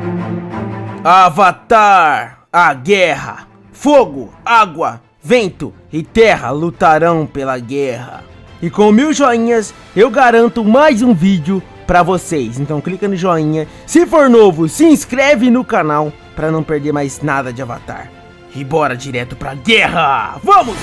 Avatar, a guerra. Fogo, água, vento e terra lutarão pela guerra. E com 1000 joinhas, eu garanto mais um vídeo pra vocês. Então clica no joinha. Se for novo, se inscreve no canal pra não perder mais nada de Avatar. E bora direto pra guerra. Vamos!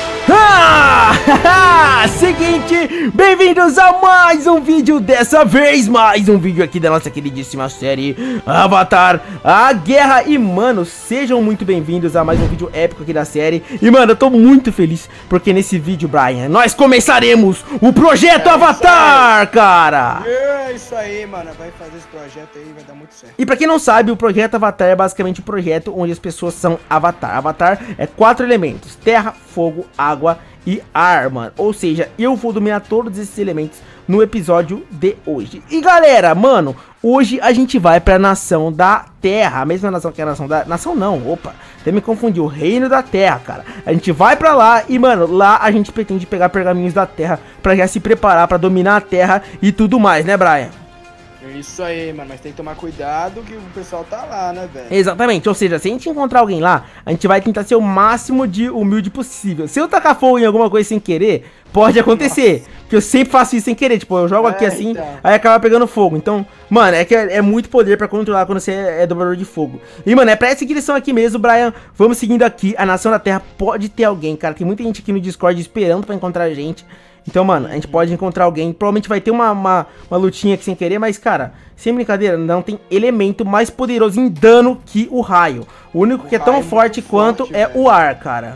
Seguinte, bem-vindos a mais um vídeo, dessa vez mais um vídeo aqui da nossa queridíssima série Avatar, a Guerra. E mano, sejam muito bem-vindos a mais um vídeo épico aqui da série. E mano, eu tô muito feliz porque nesse vídeo, Brian, nós começaremos o projeto Avatar, cara. É isso aí, mano, vai fazer esse projeto aí, vai dar muito certo. E pra quem não sabe, o projeto Avatar é basicamente um projeto onde as pessoas são Avatar. Avatar é 4 elementos: terra, fogo, água e ar, mano. Ou seja, eu vou dominar todos esses elementos no episódio de hoje. E galera, mano, hoje a gente vai pra nação da terra. A mesma nação que a nação da... Nação não, opa, até me confundi, o reino da terra, cara. A gente vai pra lá e, mano, lá a gente pretende pegar pergaminhos da terra pra já se preparar pra dominar a terra e tudo mais, né, Brian? Isso aí, mano, mas tem que tomar cuidado que o pessoal tá lá, né, velho? Exatamente, ou seja, se a gente encontrar alguém lá, a gente vai tentar ser o máximo de humilde possível. Se eu tacar fogo em alguma coisa sem querer, pode acontecer. Porque eu sempre faço isso sem querer, tipo, eu jogo aqui assim, então. Aí acaba pegando fogo. Então, mano, é que é muito poder pra controlar quando você é dobrador de fogo. E, mano, é pra essa direção aqui mesmo, Brian. Vamos seguindo aqui, a Nação da Terra pode ter alguém, cara. Tem muita gente aqui no Discord esperando pra encontrar a gente. Então, mano, a gente pode encontrar alguém. Provavelmente vai ter uma lutinha aqui sem querer. Mas, cara, sem brincadeira, não tem elemento mais poderoso em dano que o raio. O único que é tão forte quanto é o ar, cara.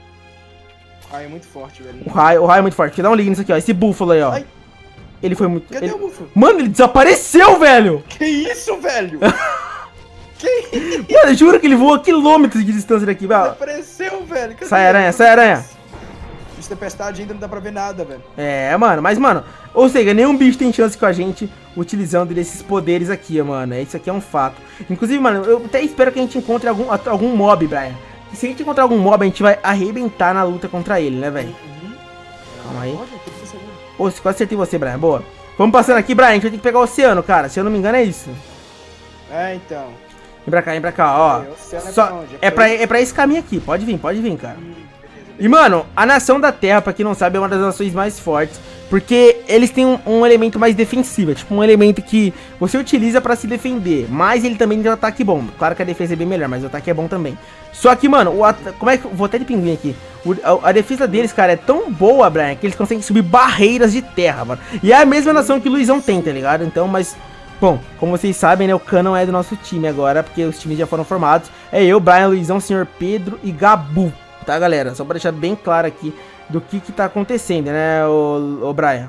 O raio é muito forte, velho. O raio é muito forte. Deixa eu dar um ligue nisso aqui, ó. Esse búfalo aí, ó. Ai. Ele foi muito... Cadê o búfalo? Mano, ele desapareceu, velho! Que isso, velho? Que isso? Mano, eu juro que ele voou quilômetros de distância daqui, velho. Desapareceu, velho. Cadê? Sai, aranha, sai, aranha. Essa tempestade ainda não dá pra ver nada, velho. É, mano, mas, mano, ou seja, nenhum bicho tem chance com a gente utilizando desses poderes aqui, mano. Isso aqui é um fato. Inclusive, mano, eu até espero que a gente encontre algum mob, Brian. E se a gente encontrar algum mob, a gente vai arrebentar na luta contra ele, né, velho? Calma aí. Ô, quase acertei você, Brian. Boa. Vamos passando aqui, Brian. A gente vai ter que pegar o oceano, cara. Se eu não me engano, é isso. É, então. Vem pra cá, ó. Só, é pra esse caminho aqui. Pode vir, cara. E, mano, a Nação da Terra, pra quem não sabe, é uma das nações mais fortes. Porque eles têm um elemento mais defensivo. É tipo um elemento que você utiliza pra se defender. Mas ele também tem um ataque bom. Claro que a defesa é bem melhor, mas o ataque é bom também. Só que, mano, como é que... Vou até de pinguim aqui. A defesa deles, cara, é tão boa, Brian, que eles conseguem subir barreiras de terra, mano. E é a mesma nação que o Luizão tem, tá ligado? Então, mas... Bom, como vocês sabem, né, o Canon é do nosso time agora, porque os times já foram formados. É eu, Brian, Luizão, Senhor Pedro e Gabu. Tá, galera? Só pra deixar bem claro aqui do que tá acontecendo, né, o Brian?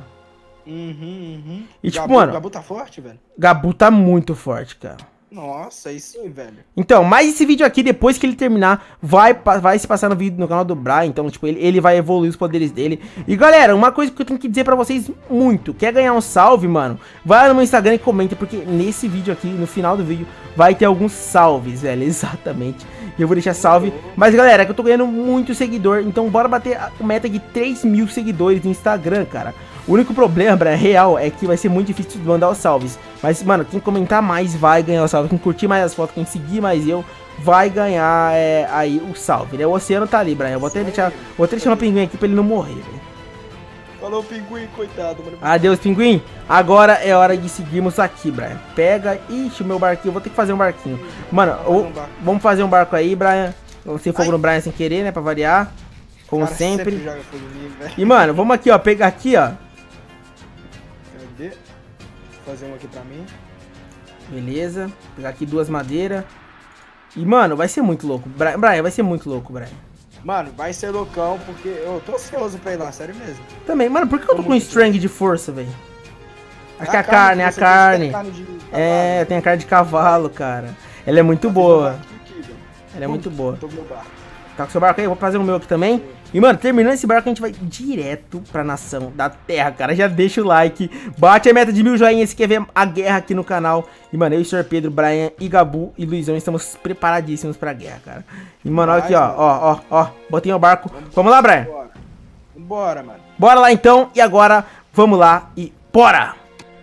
E tipo, mano... Gabu tá forte, velho? Gabu tá muito forte, cara. Nossa, aí sim, velho. Então, mas esse vídeo aqui, depois que ele terminar, vai se passar no vídeo no canal do Brian. Então, tipo, ele vai evoluir os poderes dele. E, galera, uma coisa que eu tenho que dizer pra vocês muito. Quer ganhar um salve, mano? Vai lá no meu Instagram e comenta, porque nesse vídeo aqui, no final do vídeo, vai ter alguns salves, velho. Exatamente. E eu vou deixar salve. Mas, galera, é que eu tô ganhando muito seguidor. Então, bora bater a meta de 3.000 seguidores no Instagram, cara. O único problema, Brian, real, é que vai ser muito difícil de mandar os salves. Mas, mano, quem comentar mais vai ganhar o salve. Quem curtir mais as fotos, quem seguir mais eu, vai ganhar aí o salve, né? O oceano tá ali, Brian. Eu vou até deixar o pinguim aqui pra ele não morrer, velho. Falou, pinguim, coitado, mano. Adeus, pinguim. Agora é hora de seguirmos aqui, Brian. Pega... Ixi, o meu barquinho. Eu vou ter que fazer um barquinho. Mano, vamos fazer um barco aí, Brian. Você fogo no Brian sem querer, né? Pra variar. Como sempre. Joga fogo nele, velho. E, mano, vamos aqui, ó. Pegar aqui, ó. Cadê? Vou fazer um aqui pra mim. Beleza. Pegar aqui 2 madeiras. E, mano, vai ser muito louco. Brian, vai ser muito louco, Brian. Mano, vai ser loucão, porque eu tô ansioso pra ir lá, sério mesmo. Também, mano, por que eu tô com strength de força, velho? Acho que é a carne, a carne. É, tem a carne de cavalo, cara. Ela é muito boa. Ela é muito boa. Tá com o seu barco aí? Eu vou fazer o meu aqui também. E, mano, terminando esse barco, a gente vai direto pra Nação da Terra, cara. Já deixa o like, bate a meta de 1000 joinhas se quer ver a guerra aqui no canal. E, mano, eu, Sr. Pedro, Brian e Gabu e Luizão estamos preparadíssimos pra guerra, cara. E, mano, olha aqui, ó, botei o barco. Vamos lá, Brian? Bora, mano. Bora lá, então. E agora, vamos lá e bora!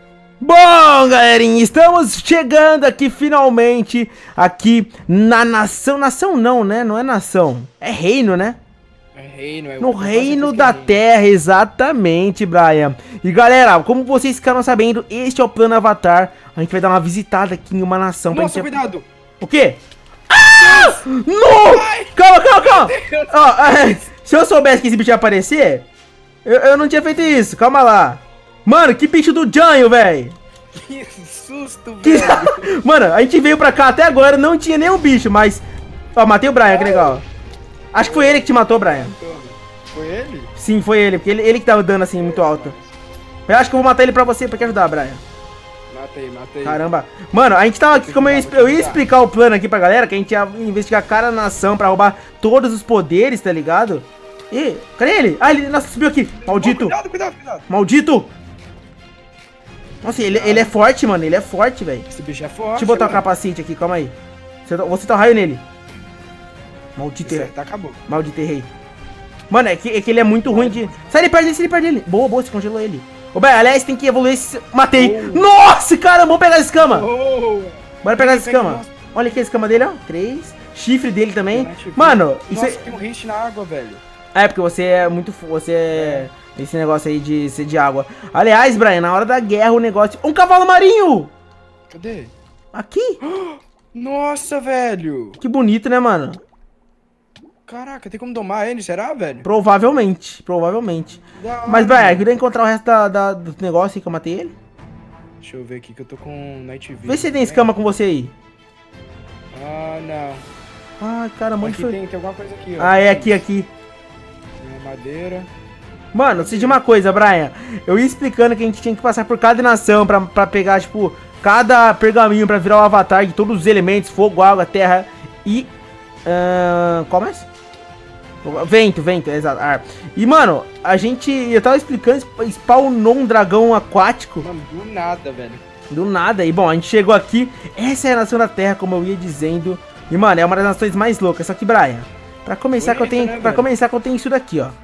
Bom, galerinha, estamos chegando aqui finalmente aqui na nação. Nação não, né? Não é nação. É reino, né? É reino, é no reino da terra, exatamente, Brian. E galera, como vocês ficaram sabendo, este é o plano Avatar. A gente vai dar uma visitada aqui em uma nação. Nossa, cuidado! O quê? Ah! Não! Calma, calma, calma! Ó, se eu soubesse que esse bicho ia aparecer, eu não tinha feito isso. Calma lá. Mano, que bicho do Janho, velho. Que susto, velho. Mano, a gente veio pra cá até agora, não tinha nenhum bicho, mas... Ó, matei o Brian, que legal. Acho que foi ele que te matou, Brian. Foi ele? Sim, foi ele, porque ele que tava dando assim, muito alto. Eu acho que eu vou matar ele pra você, pra te ajudar, Brian. Matei. Caramba. Mano, a gente tava aqui, como eu ia explicar o plano aqui pra galera, que a gente ia investigar cada nação pra roubar todos os poderes, tá ligado? Ih, cadê ele? Ah, ele, nossa, subiu aqui. Maldito. Oh, cuidado. Maldito. Nossa, ele é forte, mano, ele é forte, velho. Esse bicho é forte. Deixa eu botar o capacete aqui, calma aí. Você tá um raio nele. Maldito errei. Acabou. Maldito errei. Mano, é que ele é muito ruim de... Sai, ele perde ele. Boa, você congelou ele. Ô, Brian, aliás, tem que evoluir esse... Matei. Oh. Nossa, cara, vamos pegar essa escama. Oh. Bora pegar essa escama. Olha aqui a escama dele, ó. 3. Chifre dele também. Mano, nossa, isso tem um riste na água, velho. É, porque você é muito... Você é... Esse negócio aí de ser de água. Aliás, Brian, na hora da guerra o negócio... Um cavalo marinho! Cadê? Aqui. Nossa, velho. Que bonito, né, mano? Caraca, tem como domar ele, será, velho? Provavelmente. Mas, Brian, eu queria encontrar o resto do negócio aí que eu matei ele. Deixa eu ver aqui que eu tô com Night Vision. Vê se tem escama com você aí. Ah, não. Ai, caramba, onde foi? Tem alguma coisa aqui, ó. Ah, é aqui. Tem madeira. Mano, sei de uma coisa, Brian. Eu ia explicando que a gente tinha que passar por cada nação pra pegar, tipo, cada pergaminho pra virar o avatar de todos os elementos, fogo, água, terra e... qual mais? Vento, exato, ar. E, mano, eu tava explicando, spawnou um dragão aquático. Mano, do nada, velho. Do nada. E, bom, a gente chegou aqui. Essa é a nação da terra, como eu ia dizendo. E, mano, é uma das nações mais loucas. Só que, Brian, pra começar, bonita, que eu tenho isso daqui, ó.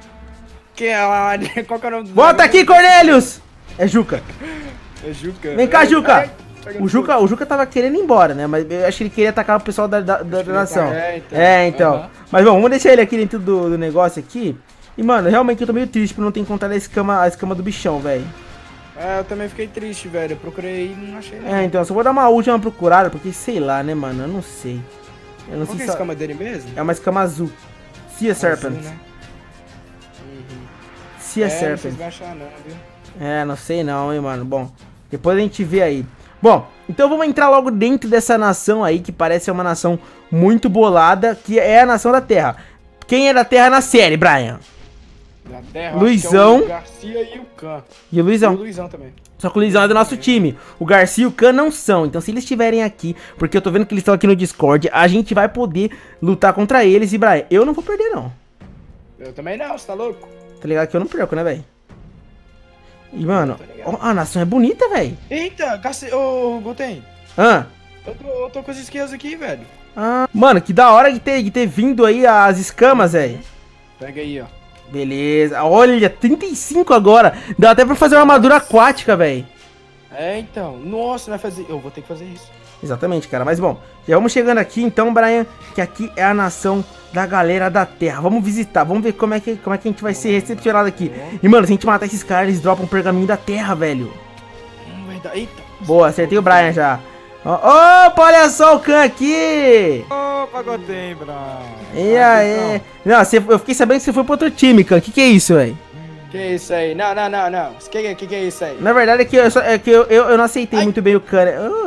Qual que é o nome do Volta aqui, Cornelius! É Juca. É Juca. Vem cá, Juca. O Juca tava querendo ir embora, né? Mas eu acho que ele queria atacar o pessoal da nação. Então. Uhum. Mas bom, vamos deixar ele aqui dentro do negócio aqui. E, mano, realmente eu tô meio triste por não ter encontrado a escama do bichão, velho. É, eu também fiquei triste, velho. Eu procurei e não achei nada. É, então, só vou dar uma última procurada, porque sei lá, né, mano? Eu não sei. Qual que é a escama dele mesmo? É uma escama azul. Sea Serpent. Né? Sea Serpent. Não vai achar não, viu? É, não sei não, hein, mano. Bom, depois a gente vê aí. Bom, então vamos entrar logo dentro dessa nação aí, que parece ser uma nação muito bolada, que é a nação da Terra. Quem é da Terra na série, Brian? Da Terra, Luizão. É o Garcia e o Khan. E o Luizão. E o Luizão também. Só que o Luizão é do nosso time. O Garcia e o Khan não são. Então se eles estiverem aqui, porque eu tô vendo que eles estão aqui no Discord, a gente vai poder lutar contra eles. E, Brian, eu não vou perder, não. Eu também não, você tá louco? Tá ligado que eu não perco, né, velho? E, mano, a nação é bonita, velho. Eita, ô, Guten. Ah. Eu tô com as skills aqui, velho. Ah, mano, que da hora de ter vindo aí as escamas, velho. Pega aí, ó. Beleza. Olha, 35 agora. Dá até pra fazer uma armadura aquática, velho. É, então. Nossa, vai fazer... Eu vou ter que fazer isso. Exatamente, cara. Mas, bom, já vamos chegando aqui, então, Brian, que aqui é a nação da galera da Terra. Vamos visitar, vamos ver como é que a gente vai ser recepcionado aqui. E, mano, se a gente matar esses caras, eles dropam um pergaminho da Terra, velho. Eita. Boa, acertei o Brian já. Opa, olha só o Khan aqui! Opa, Gotem, Brian. E aí? Não, eu fiquei sabendo que você foi pro outro time, Khan. Que é isso, velho? Que é isso aí? Não. Que é isso aí? Na verdade é que eu não aceitei muito bem o Khan.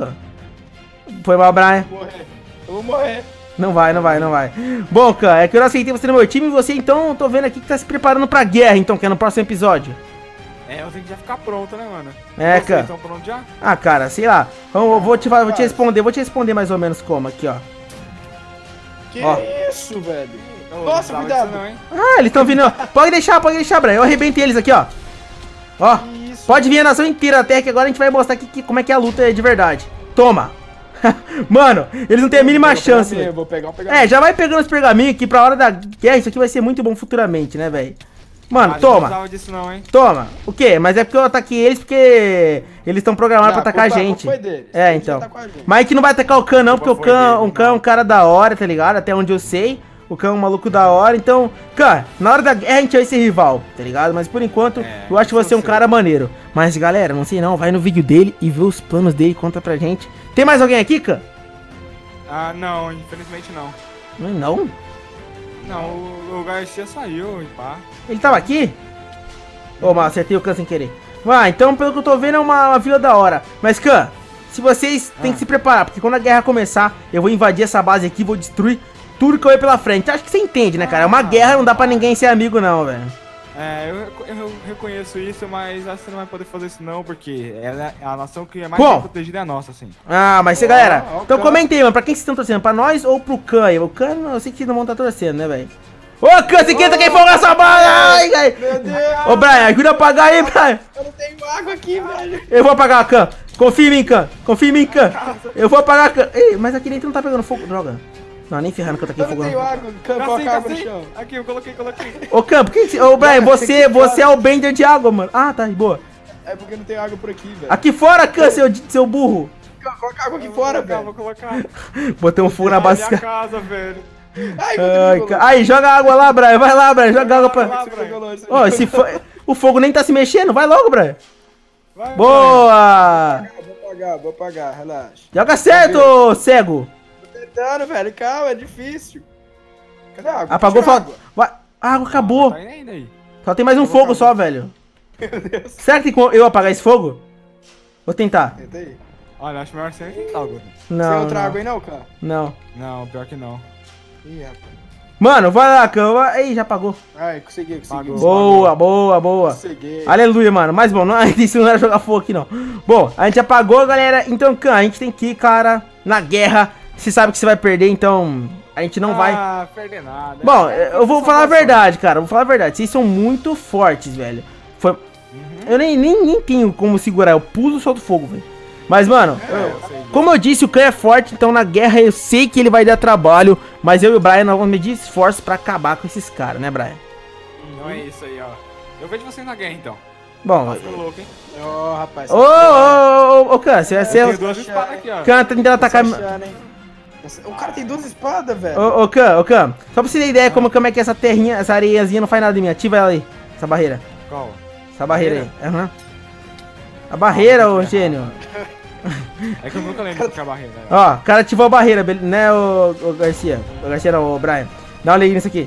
Foi mal, Brian. Eu vou morrer. Não vai. Bom, Khan, é que eu não aceitei você no meu time e você, então, tô vendo aqui que tá se preparando pra guerra, então, que é no próximo episódio. É, eu tenho que já ficar pronto, né, mano? É, Khan. Então, pronto já? Ah, cara, sei lá. Vou te responder mais ou menos como, aqui, ó. Que isso, velho? Nossa, cuidado. Ah, eles estão vindo. Pode deixar, Brian. Eu arrebentei eles aqui, ó. Ó, pode vir a nação inteira até que agora a gente vai mostrar aqui como é que a luta é de verdade. Toma. Mano, eles não têm a mínima chance. Eu vou pegar um pergaminho. É, já vai pegando os pergaminhos aqui pra hora da guerra. Isso aqui vai ser muito bom futuramente, né, velho? Mano, Não toma. precisava disso não, hein? Toma. O quê? Mas é porque eu ataquei eles porque eles estão programados pra atacar a gente. É, então. Mas é que não vai atacar o Khan não, porque o Khan é um cara da hora, tá ligado? Até onde eu sei. O Khan é um maluco da hora. Então, Khan, na hora da guerra a gente vai ser rival, tá ligado? Mas por enquanto, eu acho que você é um cara maneiro. Mas galera, não sei não, vai no vídeo dele e vê os planos dele, conta pra gente. Tem mais alguém aqui, Khan? Ah, não, infelizmente não. Não? Não, o Garcia saiu e pá. Ele tava aqui? Ô, mas acertei o Khan sem querer. Ah, então pelo que eu tô vendo é uma vila da hora. Mas, Khan, se vocês têm que se preparar, porque quando a guerra começar, eu vou invadir essa base aqui, vou destruir tudo que eu ver pela frente. Acho que você entende, né, cara? É uma guerra, não dá pra ninguém ser amigo, não, velho. É, eu reconheço isso, mas acho que você não vai poder fazer isso não, porque ela é a nação que é mais bem protegida é a nossa, assim. Ah, mas você, galera, então comenta aí, mano, pra quem vocês estão torcendo? Pra nós ou pro Khan? O Khan, eu sei que vocês não vão estar torcendo, né, velho? Ô, Khan, você quer fogo essa bala? Ai, velho. Meu Deus. Ô, Brian, ajuda a apagar aí, Brian. Eu não tenho água aqui, velho. Eu vou apagar, Khan. Confia em mim, Khan. Confia em mim, Khan. Eu vou apagar, Khan. Ei, mas aqui dentro não tá pegando fogo, droga. Não, nem ferrando que eu tô aqui Eu não fogo. tenho água, coloca água no chão. Aqui, eu coloquei. Ô, Khan, por que ô, Brian, você é o bender de água, mano. Ah, tá, boa. É porque não tem água por aqui, velho. Aqui fora, Khan, seu burro. Coloca água aqui fora, velho. Vou colocar. Botei um fogo na base. minha casa, velho. Ai, Aí, joga água lá, Brian. Vai lá, Brian. Joga água pra... Lá, Brian. Ó, o fogo nem tá se mexendo. Vai logo, Brian. Vai, Boa! Vou apagar, relaxa. Joga certo, ô cego. Tô tentando, velho, calma, é difícil. Cadê a água? Apagou, Tira a falta... A água acabou. Tá indo ainda aí. Só tem mais um fogo só, velho. Meu Deus. Será que tem como eu apagar esse fogo? Vou tentar. Tenta aí. Olha, acho melhor você tentar água. Tem Não, outra não. água aí não, cara? Não. Não, pior que não. Ih, rapaz. Mano, vai lá, cama. Ei, já apagou. Ai, consegui. Apagou. Boa. Consegui. Aleluia, mano. Mas bom, não, isso não era jogar fogo aqui, não. Bom, a gente apagou, galera. Então, Khan, a gente tem que ir, cara, na guerra. Você sabe que você vai perder, então a gente não vai... Ah, perder nada. Bom, eu vou falar a verdade, cara. Vou falar a verdade. Vocês são muito fortes, velho. Eu nem tenho como segurar. Eu pulo e solto fogo, velho. Mas, mano, como eu disse, o Khan é forte. Então, na guerra, eu sei que ele vai dar trabalho. Mas eu e o Brian, nós vamos medir esforço pra acabar com esses caras, né, Brian? Então é isso aí, ó. Eu vejo vocês na guerra, então. Bom... Ficou louco, hein? Ó, rapaz. Ô, Khan, você vai ser... Eu tenho duas espadas aqui, ó. Khan tá tentando atacar... O cara tem duas espadas, velho. Ô, Khan, só pra você ter ideia como é que essa terrinha, essa areiazinha não faz nada em mim. Ativa ela aí, essa barreira. Qual? Essa barreira aí. Aham. A barreira, ô gênio. É que eu nunca lembro que é a barreira. Ó, o cara ativou a barreira, né, ô Garcia? O Garcia não, ô Brian. Dá uma olhadinha nisso aqui.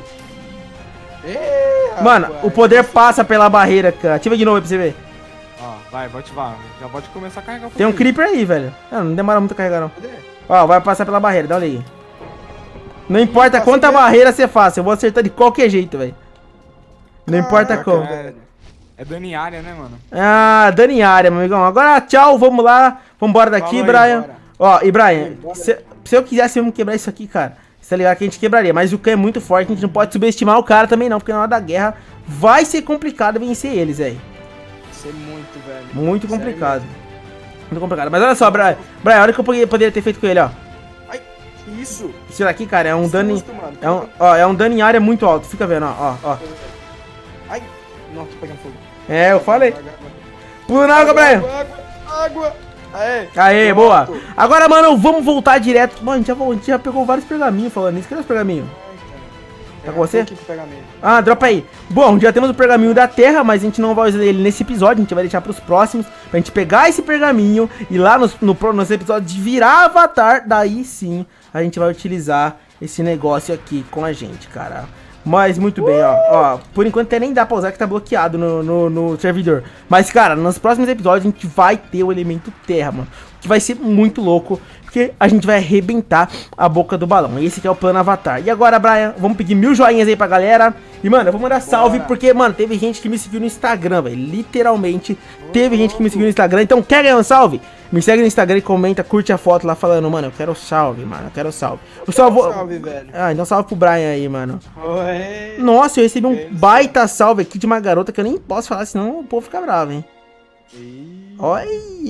Mano, o poder passa pela barreira, cara. Ativa de novo aí pra você ver. Ó, vai, vou ativar. Já pode começar a carregar o Tem um foguinho. creeper aí, velho. Não demora muito a carregar, não. Cadê? Ó, vai passar pela barreira, dá uma olhadinha. Não importa quanta barreira você faça, eu vou acertar de qualquer jeito, velho. Não importa como. É dano em área, né, mano? Ah, dano em área, meu amigão. Agora, tchau, vamos lá. Vambora daqui, Falou aí, Brian. bora. Ó, e Brian, se eu quisesse mesmo quebrar isso aqui, cara, você tá ligado que a gente quebraria. Mas o Khan é muito forte, a gente não pode subestimar o cara também não, porque na hora da guerra vai ser complicado vencer eles, velho. Isso é muito, velho. Muito Sério complicado. mesmo. Muito complicado. Mas olha só, Brian, olha o que eu poderia ter feito com ele, ó. Ai, que isso? Isso daqui, cara, é um dano em... Susto, mano. É um dano em área muito alto. Fica vendo, ó. Ai, não, tô pegando fogo. É, eu falei. Pula na água, Brian. Água. Aê. Aê, Pronto. boa. Agora, mano, vamos voltar direto. Mano, a gente já pegou vários pergaminhos falando isso. Cadê os pergaminhos? Tá com você? Aqui com o pergaminho. Ah, dropa aí. Bom, já temos o pergaminho da Terra, mas a gente não vai usar ele nesse episódio. A gente vai deixar pros próximos. Pra gente pegar esse pergaminho e lá nos episódios de virar Avatar. Daí sim, a gente vai utilizar esse negócio aqui com a gente, cara. Mas muito bem, ó. Por enquanto até nem dá pra usar que tá bloqueado no servidor. Mas, cara, nos próximos episódios a gente vai ter o elemento terra, mano. Que vai ser muito louco. Porque a gente vai arrebentar a boca do balão. Esse aqui é o plano Avatar. E agora, Brian, vamos pedir 1000 joinhas aí pra galera. E, mano, eu vou mandar salve porque, mano, teve gente que me seguiu no Instagram, velho. Literalmente, teve gente que me seguiu no Instagram. Então, quer ganhar um salve? Me segue no Instagram e comenta, curte a foto lá falando, mano, eu quero salve, mano, eu quero salve. Eu só vou... Salve, velho. Ah, então salve pro Brian aí, mano. Oi. Nossa, eu recebi um baita salve aqui de uma garota que eu nem posso falar, senão o povo fica bravo, hein. Olha,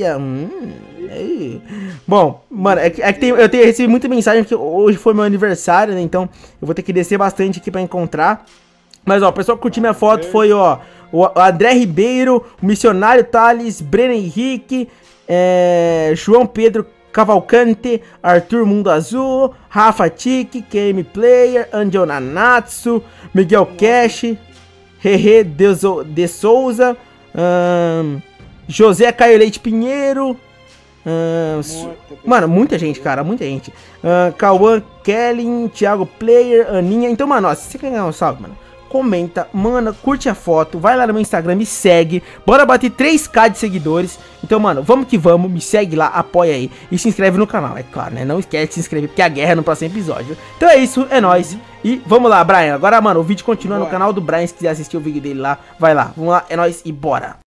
aí. Bom, mano, é que eu recebi muita mensagem, porque hoje foi meu aniversário, né, então eu vou ter que descer bastante aqui pra encontrar. Mas, ó, o pessoal que curtiu minha foto foi, ó, o André Ribeiro, o Missionário Thales, Breno Henrique, João Pedro Cavalcante, Arthur Mundo Azul, Rafa Tique, KM Player, Angel Nanatsu, Miguel Cash, Rerê de Souza, José Caio Leite Pinheiro, mano, muita gente, cara, muita gente. Cauã Kellen, Thiago Player, Aninha. Então, mano, ó, se você quer ganhar um salve, mano, comenta, mano, curte a foto, vai lá no meu Instagram, me segue, bora bater 3k de seguidores. Então, mano, vamos que vamos, me segue lá, apoia aí e se inscreve no canal, é claro, né? Não esquece de se inscrever, porque a guerra é no próximo episódio. Então é isso, é nóis. E vamos lá, Brian. Agora, mano, o vídeo continua no canal do Brian. Se quiser assistir o vídeo dele lá, vai lá. Vamos lá, é nóis e bora.